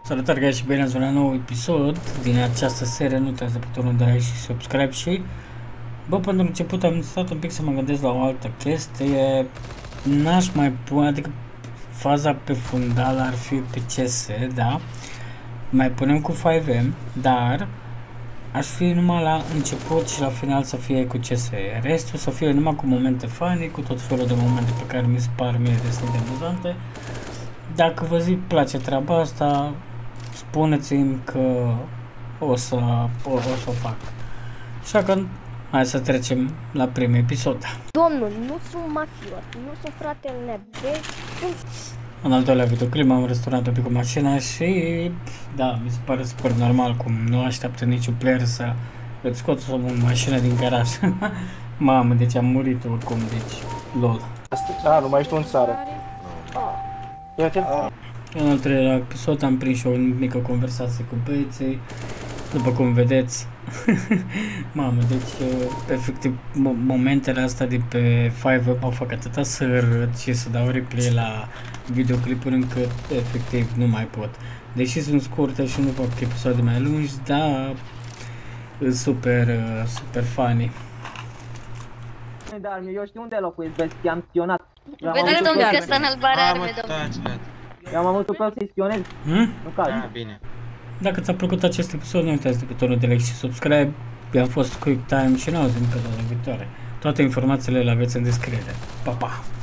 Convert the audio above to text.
Salutare guys și bine ați venit la un nou episod din această serie. Nu uitați de butonul de like și subscribe și pentru început am stat un pic să mă gândesc la o altă chestie. N-aș mai pune, adică faza pe fundal ar fi pe CS, da? Mai punem cu 5M, dar aș fi numai la început și la final să fie cu CS. Restul să fie numai cu momente funny, cu tot felul de momente pe care mi se par mie destul de amuzante. Dacă vă zic place treaba asta, spuneți-mi că o să o fac. Așa că hai să trecem la primul episod. Domnul, nu sunt mafiot, nu sunt fratele nebe, În al doilea videoclip am restaurat un pic cu mașina și da, mi se pare super normal cum nu așteaptă niciun player să îți scoți o mașină din garaj. Mamă, deci am murit oricum, deci lol. Da, nu mai știu în țară. Ia-te. În al treilea episod am prins și o mică conversație cu băieții, după cum vedeți. Mamă, deci efectiv momentele astea de pe 5up au făcut atâta să râd și să dau replay la videoclipuri încât efectiv nu mai pot. Deși sunt scurte și nu fac episoade mai lungi, dar sunt super funny. Dar eu știu unde locuiesc, vezi, am spionat. vedeți domnul că stă în albare arme, domnul. Eu am avut pe să-i spionez. Nu caz. Bine. Dacă ți-a plăcut acest episod, nu uitați de butonul de like și subscribe. Eu am fost Quick Time și ne auzim pe data viitoare. Toate informațiile le aveți în descriere. Pa, pa!